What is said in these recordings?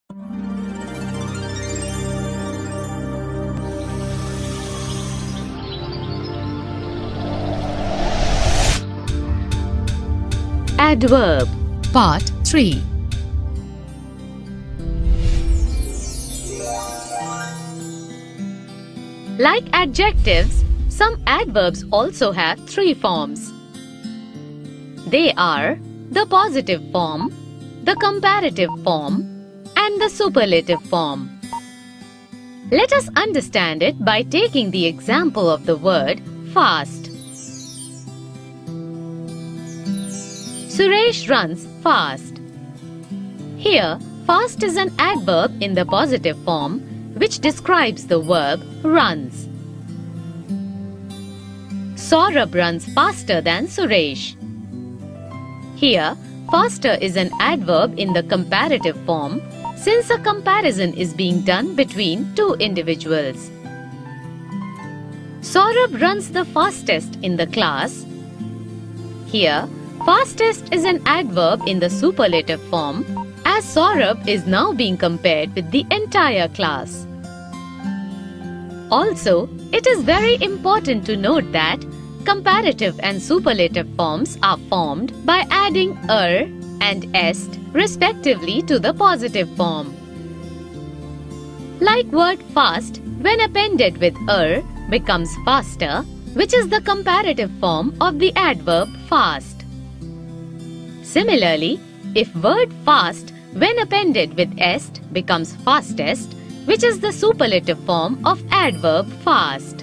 Adverb Part 3. Like adjectives, some adverbs also have three forms. They are the positive form, the comparative form, and the superlative form. Let us understand it by taking the example of the word fast. Suresh runs fast. Here, fast is an adverb in the positive form which describes the verb runs. Saurabh runs faster than Suresh. Here, faster is an adverb in the comparative form since a comparison is being done between two individuals. Saurabh runs the fastest in the class. Here, fastest is an adverb in the superlative form as Saurabh is now being compared with the entire class. Also, it is very important to note that comparative and superlative forms are formed by adding and est respectively to the positive form. Like word fast, when appended with becomes faster, which is the comparative form of the adverb fast. Similarly, if word fast when appended with est becomes fastest, which is the superlative form of adverb fast.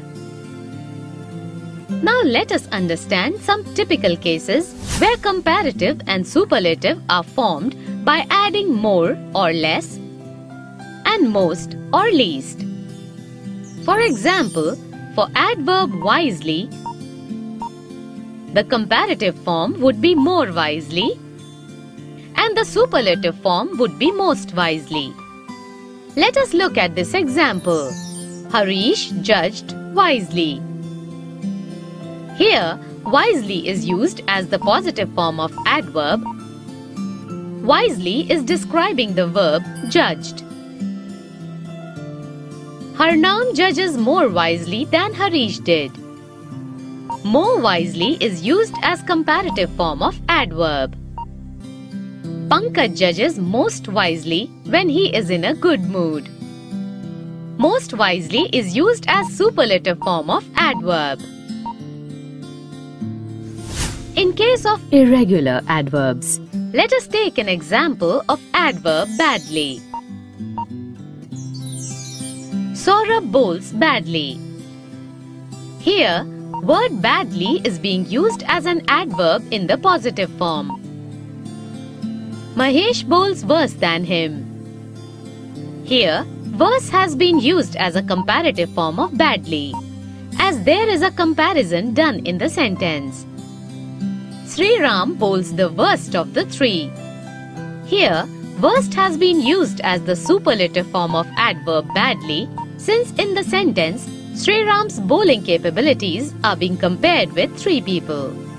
Now let us understand some typical cases where comparative and superlative are formed by adding more or less and most or least. For example, for adverb wisely, the comparative form would be more wisely and the superlative form would be most wisely. Let us look at this example. Harish judged wisely. Here, wisely is used as the positive form of adverb. Wisely is describing the verb judged. Harnam judges more wisely than Harish did. More wisely is used as comparative form of adverb. Pankaj judges most wisely when he is in a good mood. Most wisely is used as superlative form of adverb. In case of irregular adverbs, let us take an example of adverb badly. Saurabh bowls badly. Here, word badly is being used as an adverb in the positive form. Mahesh bowls worse than him. Here, worse has been used as a comparative form of badly, as there is a comparison done in the sentence. Sri Ram bowls the worst of the three. Here, worst has been used as the superlative form of adverb badly, since in the sentence, Sri Ram's bowling capabilities are being compared with three people.